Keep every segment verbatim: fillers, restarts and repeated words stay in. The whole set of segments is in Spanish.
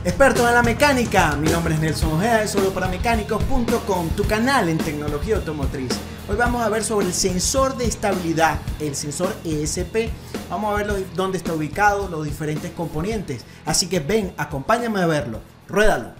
Expertos en la mecánica, mi nombre es Nelson Ojeda de solo para mecánicos punto com, tu canal en tecnología automotriz. Hoy vamos a ver sobre el sensor de estabilidad, el sensor E S P. Vamos a ver lo, dónde está ubicado, los diferentes componentes. Así que ven, acompáñame a verlo. Ruédalo.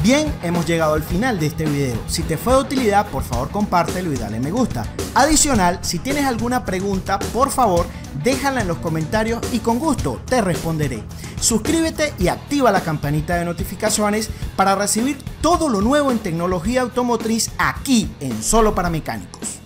Bien, hemos llegado al final de este video. Si te fue de utilidad, por favor compártelo y dale me gusta. Adicional, si tienes alguna pregunta, por favor déjala en los comentarios y con gusto te responderé. Suscríbete y activa la campanita de notificaciones para recibir todo lo nuevo en tecnología automotriz aquí en Solo para Mecánicos.